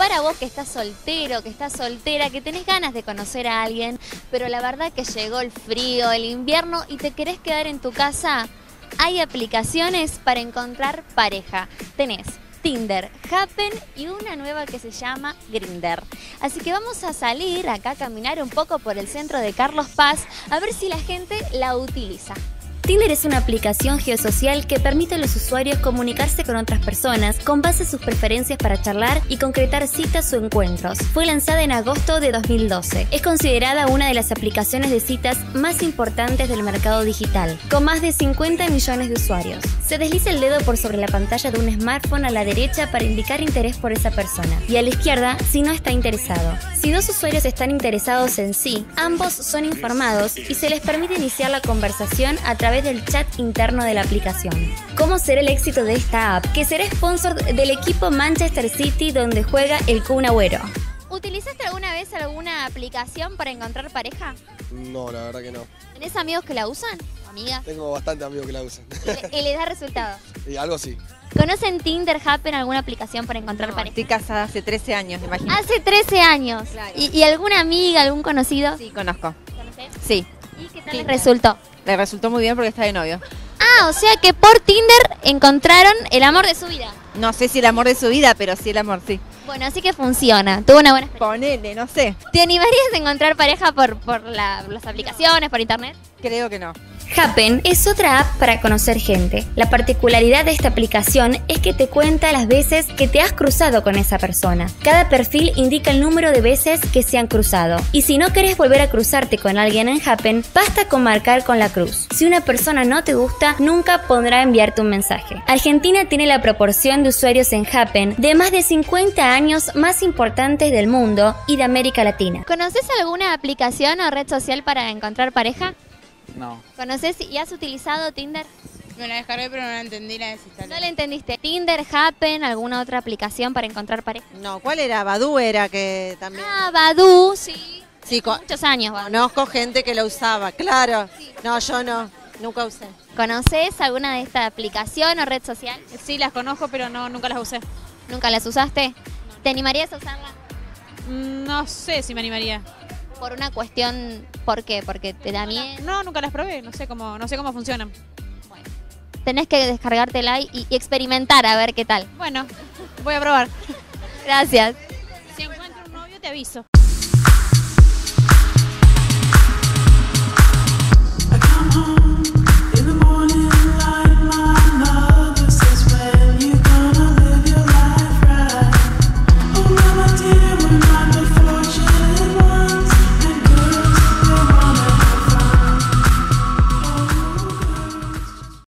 para vos que estás soltero, que estás soltera, que tenés ganas de conocer a alguien, pero la verdad que llegó el frío, el invierno y te querés quedar en tu casa, hay aplicaciones para encontrar pareja. Tenés Tinder, Happen y una nueva que se llama Grindr. Así que vamos a salir acá a caminar un poco por el centro de Carlos Paz a ver si la gente la utiliza. Tinder es una aplicación geosocial que permite a los usuarios comunicarse con otras personas con base en sus preferencias para charlar y concretar citas o encuentros. Fue lanzada en agosto de 2012. Es considerada una de las aplicaciones de citas más importantes del mercado digital, con más de 50 millones de usuarios. Se desliza el dedo por sobre la pantalla de un smartphone a la derecha para indicar interés por esa persona y a la izquierda si no está interesado. Si dos usuarios están interesados en sí, ambos son informados y se les permite iniciar la conversación a través del chat interno de la aplicación. ¿Cómo será el éxito de esta app? Que será sponsor del equipo Manchester City donde juega el Kun Agüero. ¿Utilizaste alguna vez alguna aplicación para encontrar pareja? No, la verdad que no. ¿Tenés amigos que la usan? ¿Amigas? Tengo bastantes amigos que la usan. ¿Y les da resultado? Y algo sí. ¿Conocen Tinder, Happen, alguna aplicación para encontrar pareja? Estoy casada hace 13 años, imagínate. Hace 13 años. Claro. ¿Y alguna amiga, algún conocido? Sí, conozco. ¿Conocés? Sí. ¿Y qué tal les resultó? Le resultó muy bien porque está de novio. Ah, o sea que por Tinder encontraron el amor de su vida. No sé si el amor de su vida, pero sí el amor, sí. Bueno, así que funciona. Tuvo una buena experiencia. Ponele, no sé. ¿Te animarías a encontrar pareja por las aplicaciones, por internet? Creo que no. Happen es otra app para conocer gente. La particularidad de esta aplicación es que te cuenta las veces que te has cruzado con esa persona. Cada perfil indica el número de veces que se han cruzado. Y si no querés volver a cruzarte con alguien en Happen, basta con marcar con la cruz. Si una persona no te gusta, nunca podrá enviarte un mensaje. Argentina tiene la proporción de usuarios en Happen de más de 50 años más importantes del mundo y de América Latina. ¿Conoces alguna aplicación o red social para encontrar pareja? No. ¿Conoces y has utilizado Tinder? Me la descargué pero no la entendí, la desinstalé. ¿No la entendiste? ¿Tinder, Happen, alguna otra aplicación para encontrar pareja? No, ¿cuál era? Badoo era que también... Ah, Badoo, sí. Sí, Muchos años, Badoo. conozco gente que lo usaba, claro. No, yo no, nunca usé. ¿Conoces alguna de esta aplicación o red social? Sí, las conozco pero no, nunca las usé. ¿Nunca las usaste? ¿Te animarías a usarla? No sé si me animaría. Por una cuestión, ¿por qué? ¿Porque te da miedo? No, nunca las probé, no sé cómo funcionan. Bueno, tenés que descargártela y experimentar a ver qué tal. Bueno, voy a probar. Gracias. Si encuentro un novio te aviso. Come on.